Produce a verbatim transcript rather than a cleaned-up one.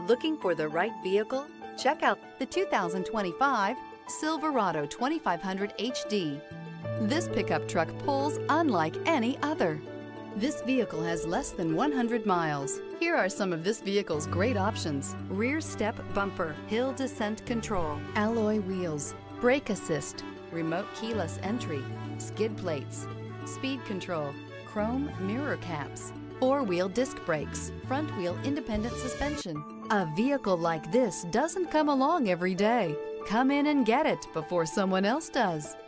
Looking for the right vehicle? Check out the two thousand twenty-five Silverado twenty-five hundred H D. This pickup truck pulls unlike any other. This vehicle has less than one hundred miles. Here are some of this vehicle's great options: rear step bumper, hill descent control, alloy wheels, brake assist, remote keyless entry, skid plates, speed control, chrome mirror caps, four-wheel disc brakes, front-wheel independent suspension. A vehicle like this doesn't come along every day. Come in and get it before someone else does.